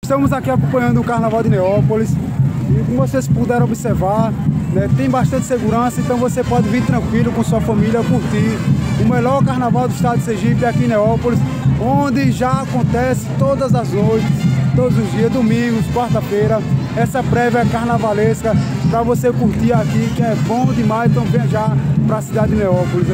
Estamos aqui acompanhando o Carnaval de Neópolis e, como vocês puderam observar, né, tem bastante segurança, então você pode vir tranquilo com sua família curtir o melhor carnaval do estado de Sergipe aqui em Neópolis, onde já acontece todas as noites, todos os dias, domingos, quarta-feira, essa prévia carnavalesca para você curtir aqui, que é bom demais. Então venha já para a cidade de Neópolis.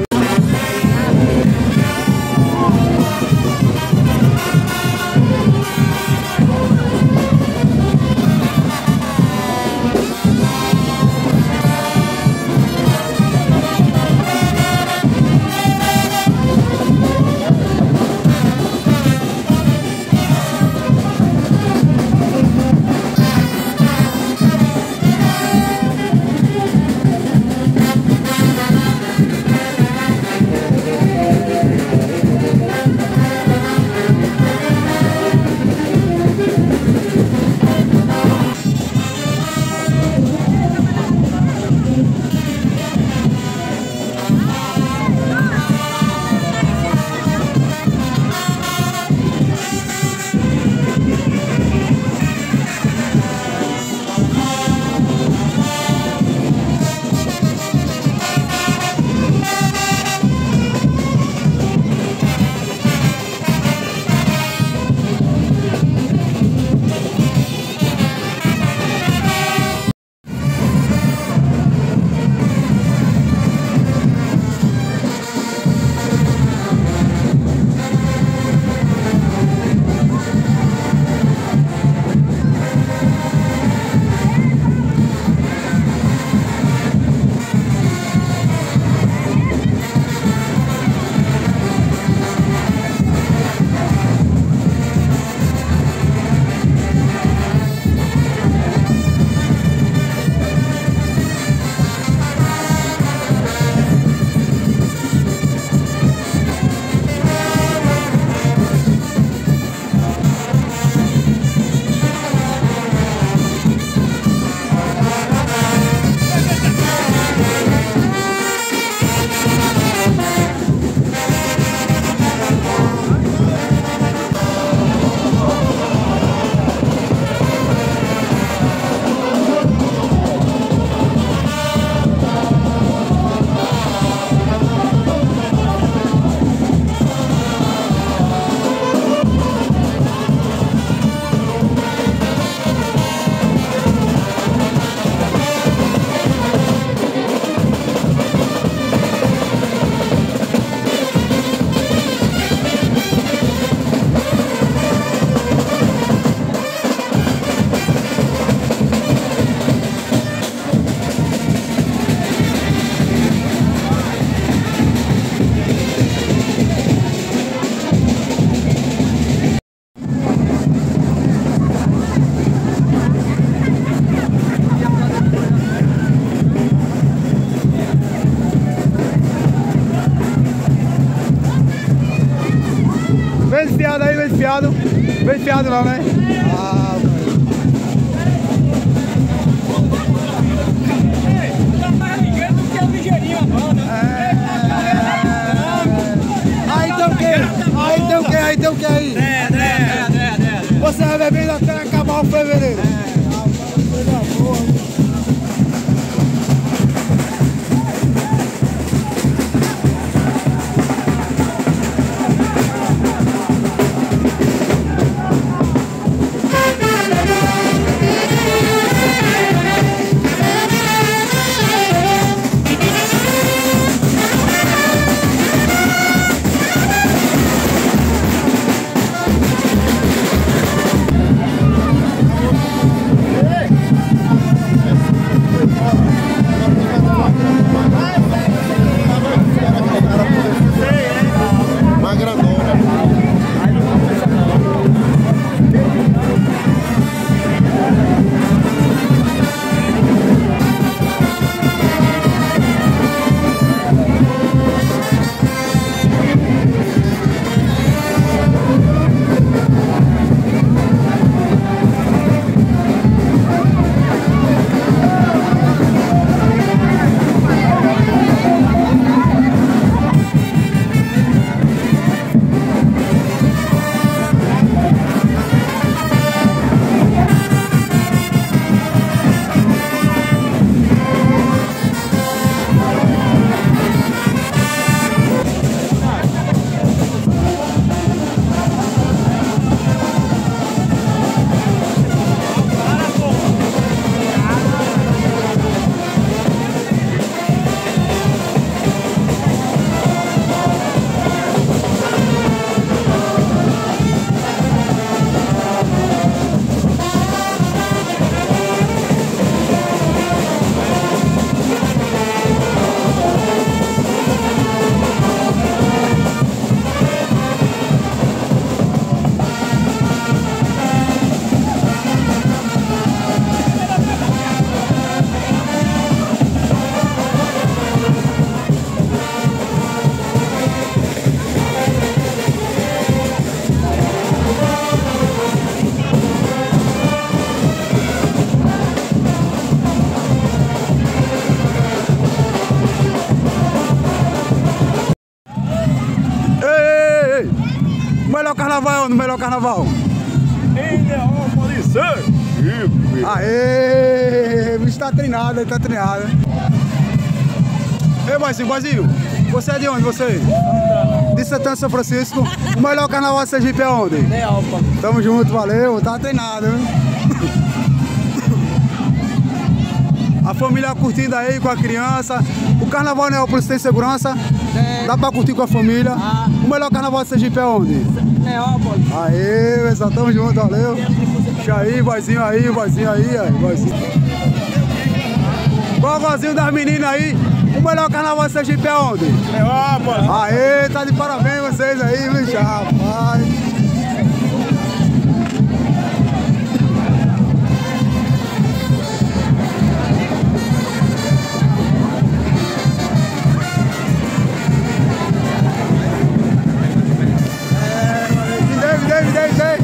Vem enfiado aí, vem enfiado. Vem enfiado não, né? Ah, aí tem o quê? Aí tem o quê? Aí tem o quê aí? Você vai bebendo até acabar o fevereiro. onde o melhor carnaval? Em Neópolis, Sergipe. Aê, o bicho tá treinado, ele tá treinado. Ei, boizinho, você é de onde, você? De Santana, São Francisco. O melhor carnaval de Sergipe é onde? Neópolis. Tamo junto, valeu, tá treinado, hein? A família curtindo aí com a criança. O carnaval Neópolis tem segurança? Tem. Dá pra curtir com a família? Ah. O melhor carnaval de Sergipe é onde? Neópolis. Aê, pessoal, tamo junto, valeu. Deixa aí, boizinho aí, boizinho. Qual o vozinho das meninas aí? O melhor carnaval de Sergipe é onde? Neópolis. Aê, tá de parabéns vocês aí, bicho, rapaz. Dei.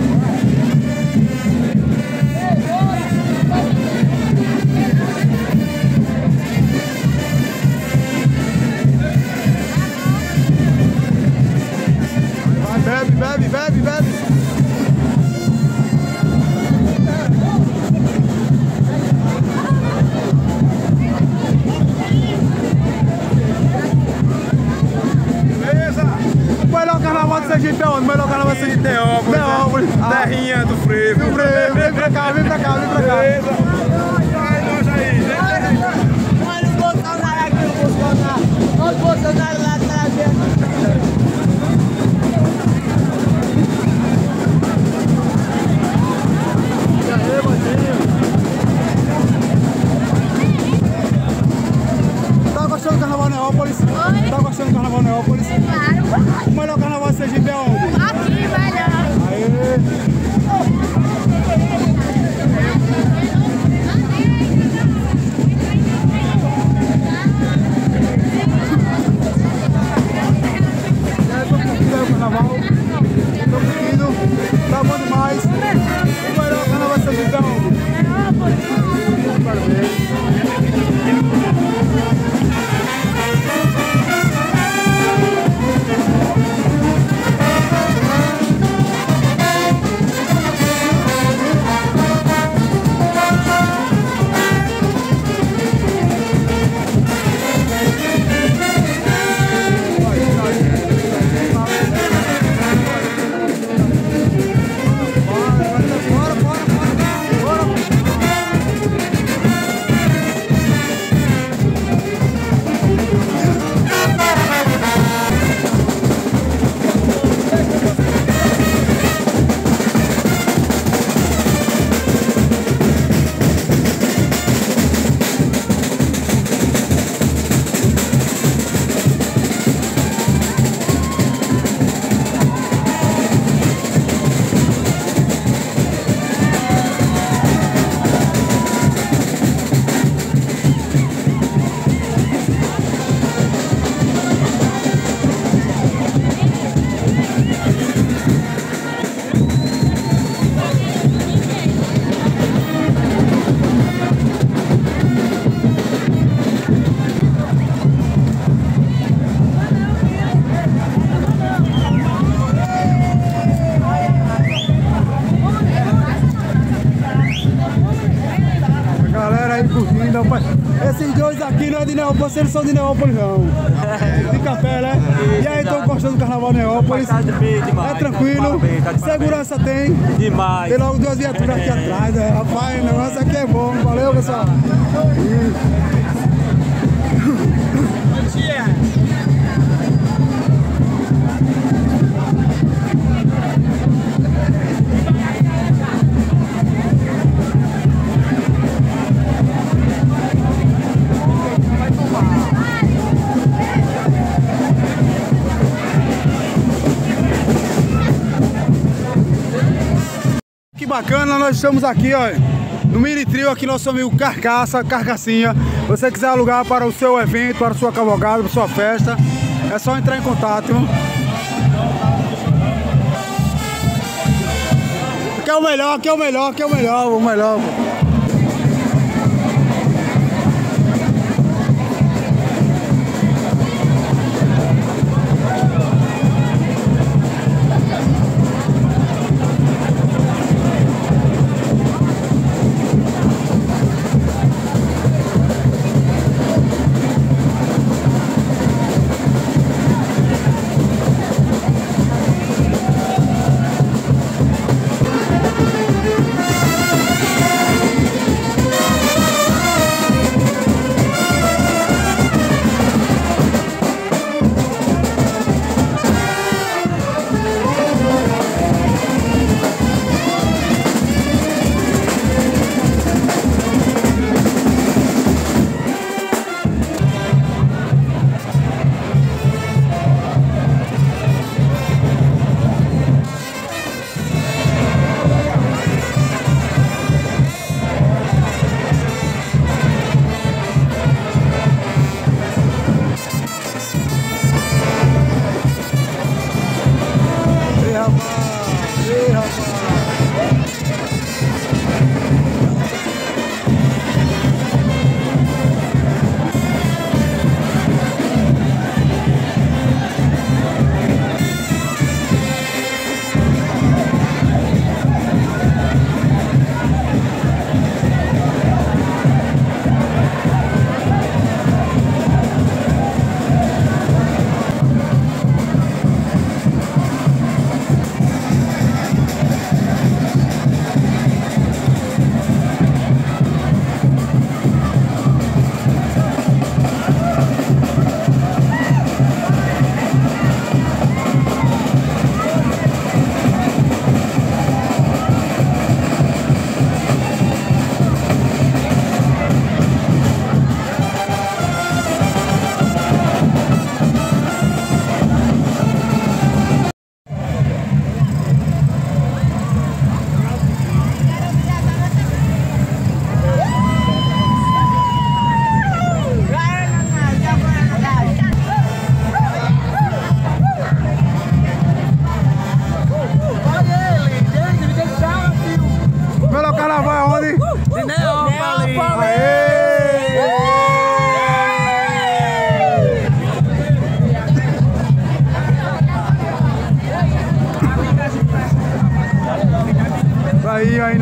Vai, bebe. Beleza. O melhor carnaval de Sergipe é onde? O melhor carnaval de Sergipe? Neópolis. Terrinha do frevo. Vem pra cá. Beleza. Vai, nós aí. Olha o Bolsonaro aqui, Olha o Bolsonaro lá atrás. Tá gostando do carnaval Neópolis? Oi? Tá gostando do carnaval Neópolis? Claro. O melhor carnaval de Sergipe é onde? Aqui, melhor. Aê! Carnaval, tô curtindo, tá bom demais. O melhor carnaval de Sergipe é onde? Parabéns. Esses dois aqui não é de Neópolis, eles são de Neópolis não. De Café, né? E aí, estão gostando do carnaval Neópolis? É tranquilo, segurança tem. Demais. Tem logo duas viaturas aqui atrás, né? Rapaz, o negócio aqui é bom. Valeu, pessoal. Que bacana, nós estamos aqui, ó, no Mini Trio, aqui nosso amigo Carcassinha. Se você quiser alugar para o seu evento, para a sua cavalgada, para a sua festa, é só entrar em contato. Aqui é o melhor, aqui é o melhor, aqui é o melhor, o melhor.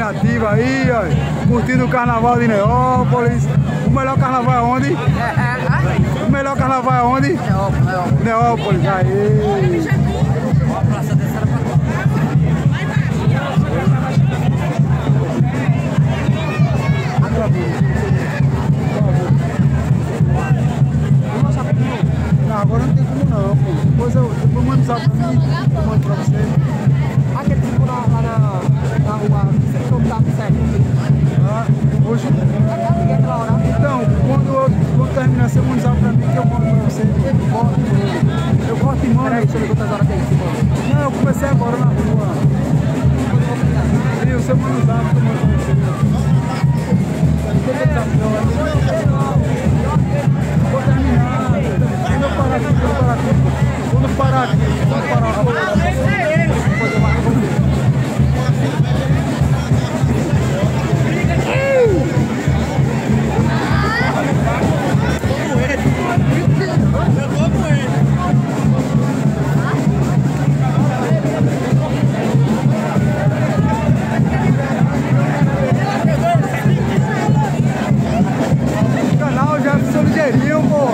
ativa aí, ó, curtindo o carnaval de Neópolis. O melhor carnaval é onde? O melhor carnaval é onde? Neópolis, aí. Não, agora não tem como não, pô. Depois eu mando zap pra mim, eu mando pra você. Aquele tipo lá na rua, você não tá certo. Ah, hoje. Aquela hora. Então, quando terminar, você manda zap pra mim que eu mando pra você. Eu corto e mando. Peraí, deixa eu ver quantas horas tem, Simone. Não, eu comecei agora na rua. Viu, você manda zap que eu mando pra você. Vou terminar. Quando parar aqui. O canal já é ligeirinho, pô.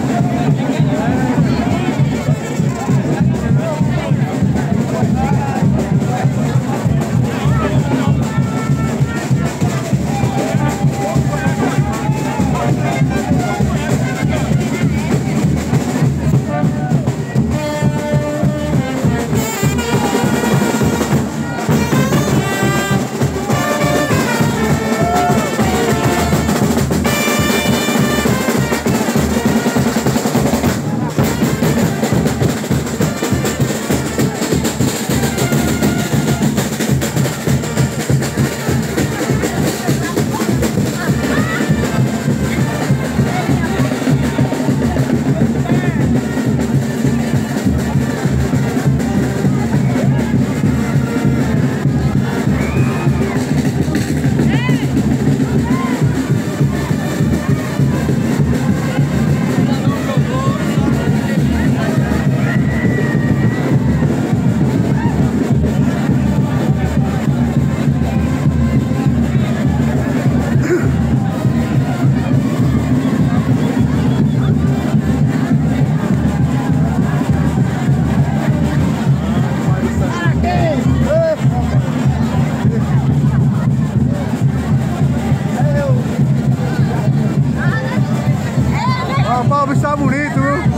O bicho tá bonito, viu?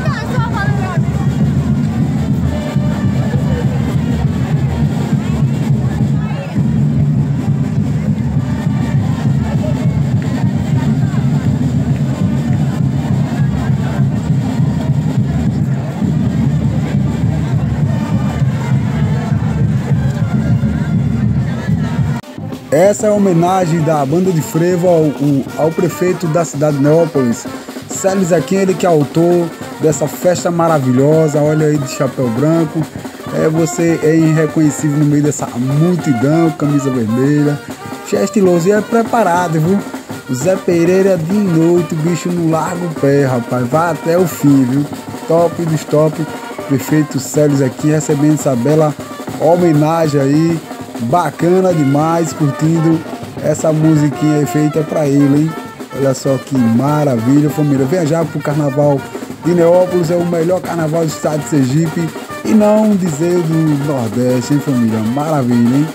Essa é a homenagem da banda de frevo ao prefeito da cidade de Neópolis, Célio Zequim, ele que é autor dessa festa maravilhosa. Olha aí de chapéu branco, você é irreconhecível no meio dessa multidão, camisa vermelha, cheio estiloso e é preparado, viu? O Zé Pereira de noite, o bicho não larga o pé, rapaz, vai até o fim, viu? Top dos top, prefeito Célio Zequim recebendo essa bela homenagem aí. Bacana demais, curtindo essa musiquinha aí feita pra ele, hein? Olha só que maravilha, família. Viajar pro carnaval de Neópolis é o melhor carnaval do estado de Sergipe e não dizer do Nordeste, hein, família? Maravilha, hein?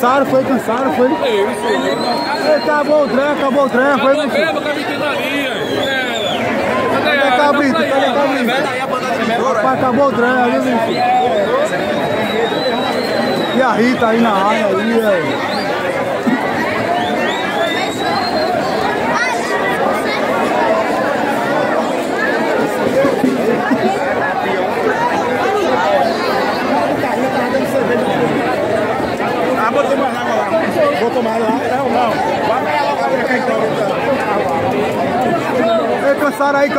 Cansaram, foi. Acabou o trem, foi. Cadê Cabrito? Rapaz, acabou o trem, viu, bicho? E a Rita aí na área, aí, velho. Botei mais água lá. Vou tomar lá? Não. Vai pegar logo a água aqui então. Ei, cansaram aí.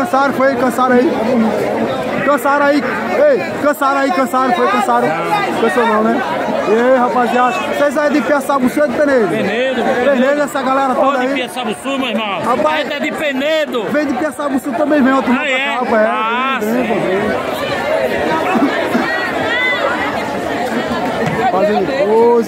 Cansou não, né? E aí, rapaziada, vocês aí de Piaçabuçu ou de Penedo? Penedo, essa galera toda aí. De Piaçabuçu, meu irmão. Rapaz, é de Penedo. Vem de Piaçabuçu também, vem outro. Ah, é? Fazendo pose.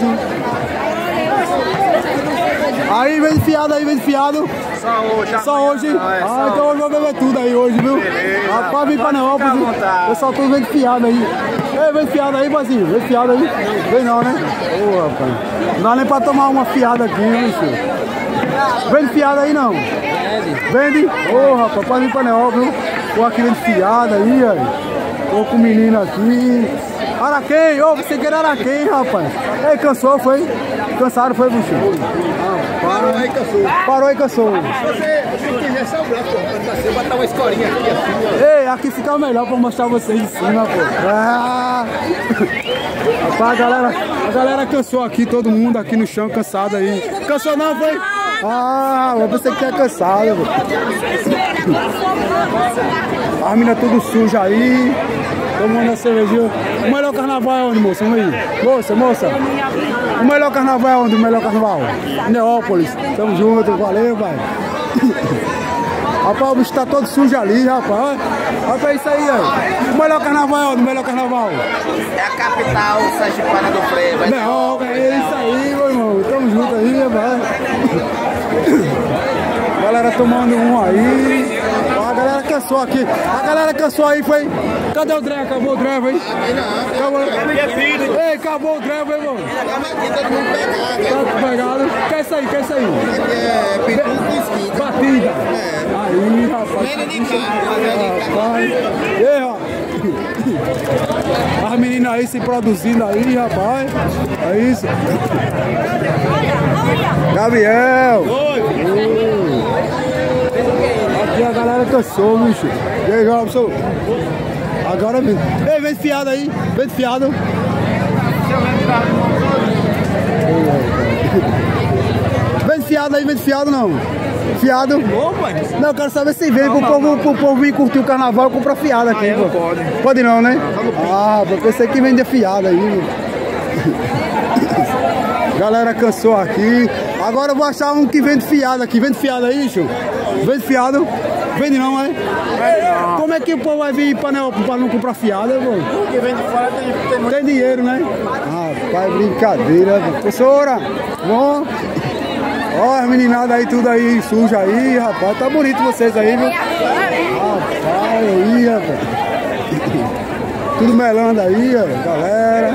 Aí, vem de fiado. Só hoje. Então hoje eu vou beber tudo aí hoje, viu? Rapaz, vem pra Neópolis. O pessoal todo vem de fiado aí. Ei, vem de fiado aí, Bazinho. Vem de fiado aí. Vem não, né? Ô, rapaz. Não dá nem pra tomar uma fiada aqui, viu, senhor? Vem de fiado aí, não. Vende? Ô, rapaz, pode vir pra Neópolis. Tô aqui vem de fiado aí, ó. Tô com o menino aqui. Araquém, ô, você quer Araquém, rapaz. Ei, cansou, foi? Cansaram, foi, bicho? Parou aí, cansou. Se quiser só o braço, pô, botar uma escorinha aqui assim, ó. Ei, aqui fica melhor pra mostrar vocês de cima, pô. Rapaz, a galera cansou aqui, todo mundo aqui no chão, cansado aí. Cansou não, foi? Eu pensei que tinha cansado, pô. As minas tudo suja aí. Tomando a cervejinha. O melhor carnaval é onde, moça? Vamos aí. Moça. O melhor carnaval é onde? O melhor carnaval? Neópolis. Tamo junto, valeu, vai. Rapaz, o bicho tá todo sujo ali, rapaz. Olha isso aí, ó. O melhor carnaval é onde? O melhor carnaval? É a capital sergipana do freio. Não, é isso aí, meu irmão. Tamo junto aí, rapaz. Galera tomando um aí. A galera cansou aqui. A galera cansou aí, foi. Cadê o Dré? Acabou o Dré, foi? Acabou. Ei, acabou o Dré, foi, irmão. Tá pegado. Quer isso aí? É, pituco e esquina. Batida. Aí, rapaz. Ei, ó. As meninas aí se produzindo aí, rapaz. É isso. Gabriel. Aqui a galera cansou, bicho. E aí, Robson? Agora mesmo. Ei, vem de fiado aí. Vem de fiado. Vem de fiado aí, não. Fiado. Não, eu quero saber se vem pro povo vir curtir o carnaval e comprar fiado aqui. Não pode. Pode não, né? Eu pensei que vende fiado aí. Galera cansou aqui. Agora eu vou achar um que vende fiado aqui. Vende fiado aí, bicho? Vende fiado? Vende não, é? Como é que o povo vai vir pra não comprar fiado, pô? Porque vem de fora tem dinheiro, né? Rapaz, brincadeira. Professora, bom? Ó, as meninadas aí, tudo aí, suja aí, rapaz. Tá bonito vocês aí, viu? Rapaz, aí, rapaz. Tudo melando aí, ó, galera.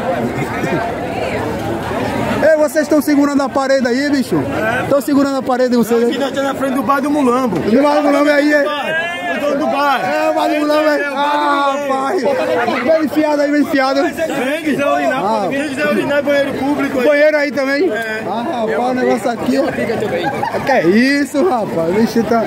Ei, vocês estão segurando a parede aí, bicho? Estão segurando a parede vocês aí? Aqui nós estamos na frente do bar do Mulambo. Do bar do Mulambo aí, é? O dono do bar. É, o bar do Mulambo aí. Rapaz. Vem enfiado aí, vem enfiado. Quem quiser urinar, é banheiro público aí. Banheiro aí também? Rapaz, o negócio aqui, ó. Que é isso, rapaz? Vixe, tá...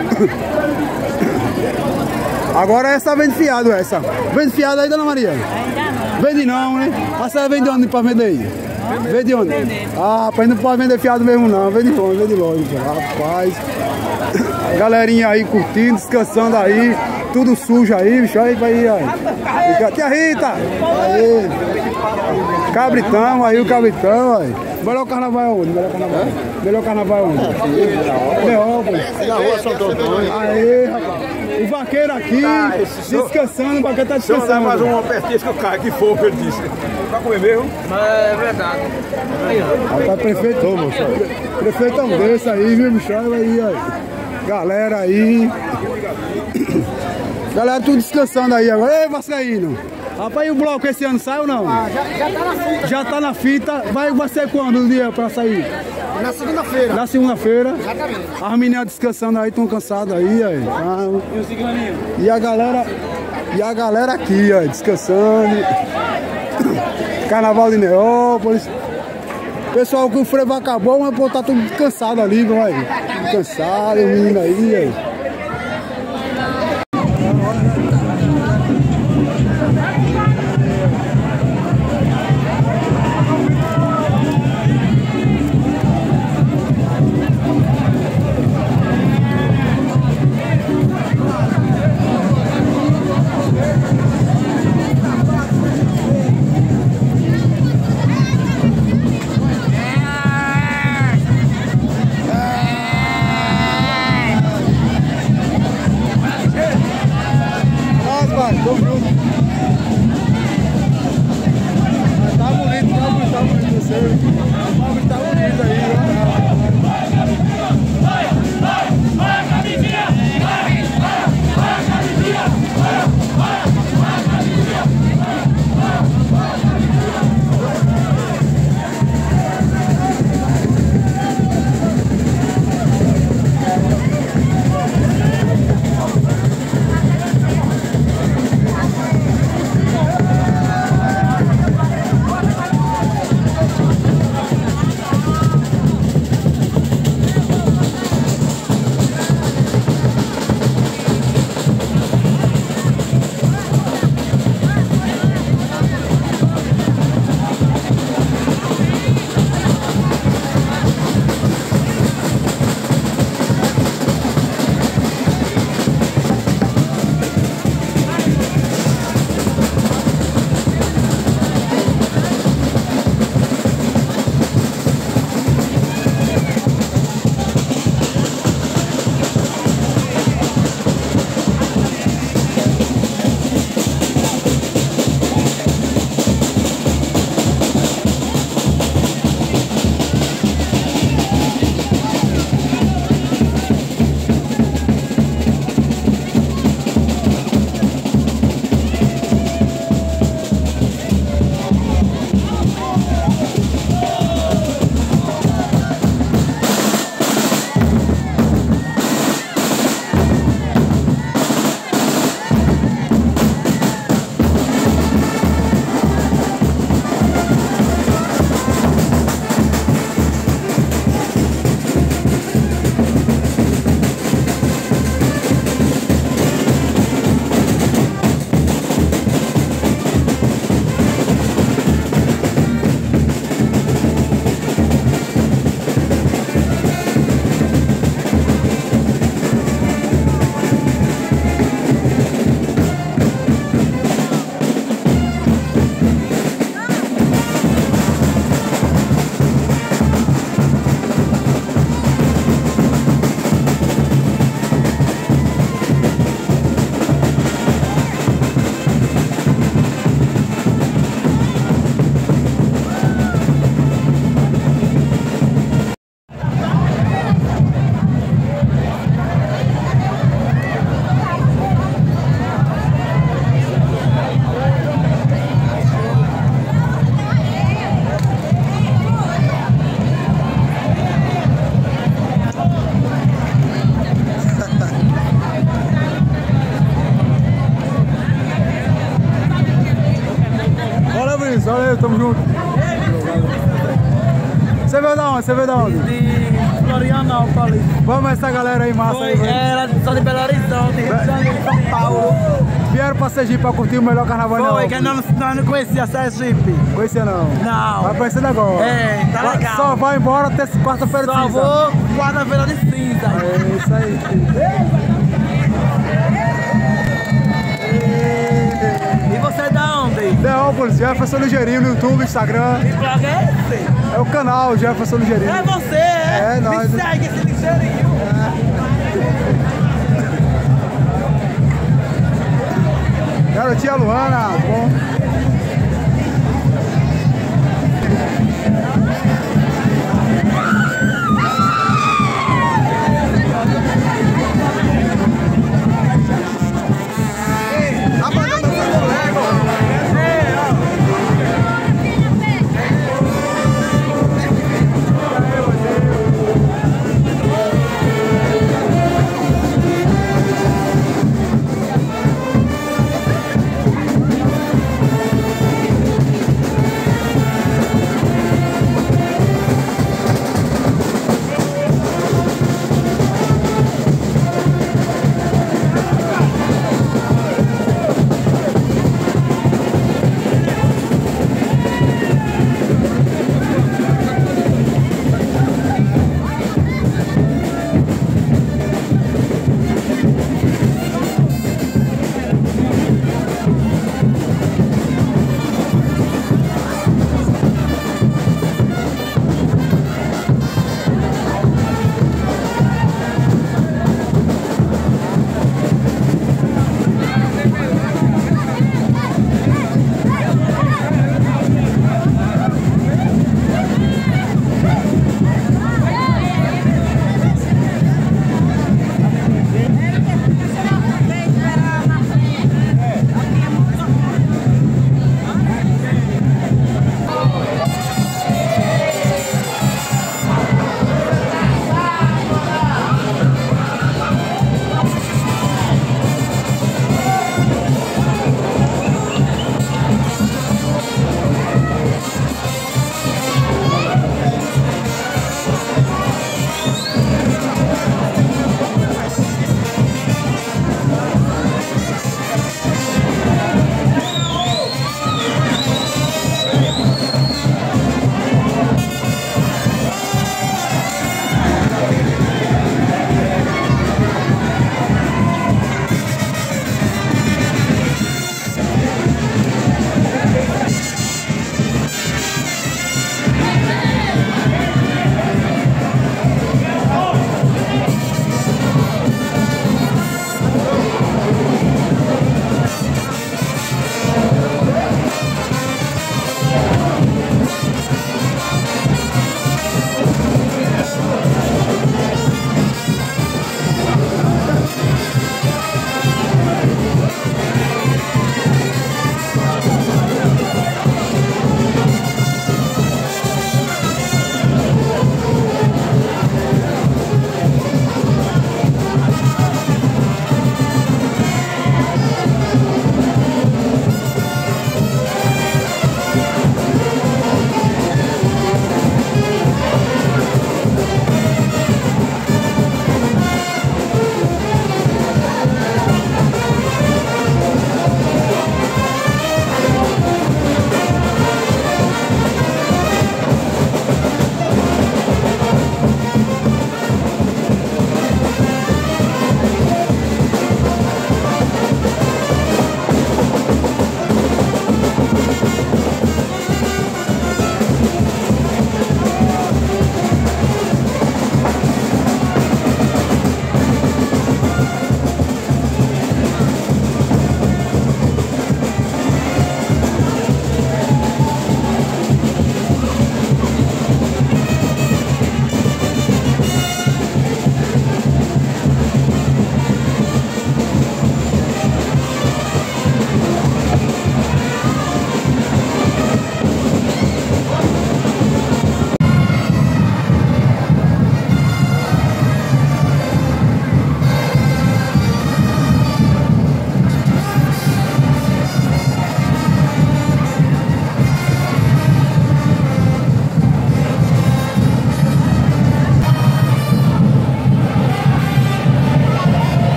Agora essa vende fiado, essa. Vende fiado aí, dona Maria? Ainda não. Vende não, né? Essa vende onde pra vender aí? Vende onde? Rapaz, não pode vender fiado mesmo não. Vende longe, rapaz. Galerinha aí curtindo, descansando aí. Tudo sujo aí, bicho. Aí, aí. Tia Rita! Aí. Cabritão, aí o cabritão, aí. Melhor carnaval é onde? Melhor carnaval é onde? Neópolis. Na rua Santo Antônio. Aí, rapaz. O vaqueiro aqui, descansando, o vaqueiro tá descansando. Se eu dar mais uma petisca, que fofo, ele disse. Vai comer mesmo? É verdade. Rapaz, prefeito, moço. Prefeitão desse aí, viu, bicho? Aí, ó. Galera aí. Galera tudo descansando aí agora. Ei, Vascaíno. Rapaz, e o bloco esse ano sai ou não? Já tá na fita. Já tá na fita. Vai ser quando o dia pra sair? Na segunda-feira. Na segunda-feira. Exatamente. As meninas descansando aí, estão cansadas aí. Tá? E a galera aqui, ó, descansando. Carnaval de Neópolis. Pessoal, que o frevo acabou, mas pô, tá tudo cansado ali, vai. Cansado, o menino aí. Tamo junto. Tá bonito você. O bagulho tá bonito aí, Valeu, tamo junto. Você veio da onde? De Florianópolis. Vamos essa galera aí massa aí. Ela só de Belo Horizonte, Rio de Janeiro, São Paulo. Vieram pra Sergipe pra curtir o melhor carnaval da Foi, que nós não conhecia Sergipe. Conhecia não? Não. Vai conhecendo agora. É, tá legal. Só vai embora até quarta-feira de cinza. Só vou quarta-feira de cinza. É isso aí. E você é da onde? Neópolis, Jefferson Ligeirinho no YouTube, Instagram. Que blog é esse? É o canal Jefferson Ligeirinho. É você, é? É, nós. Me segue esse ligeirinho. Garotinha Luana, bom. A banda tá sendo Lego.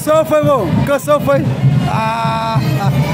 Cansou, foi, vô? Cansou, foi? Ah.